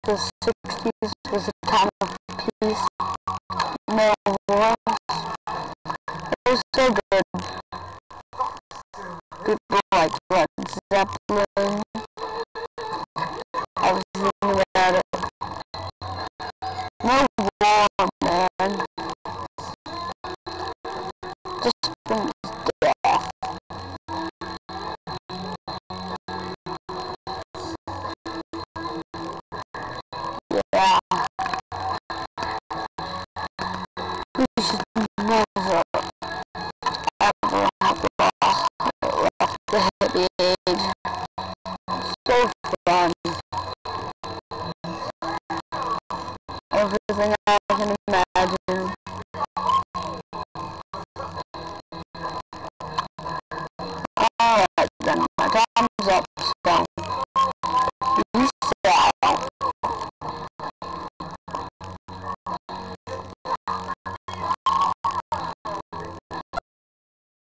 the 60s was a time of peace, no wars. It was so good. People like Led Zeppelin. I was reading about it. No war, man. Just brings death. Yeah. We should never, ever have left the hippie age. So fun. Everything I can imagine. Alright then, my time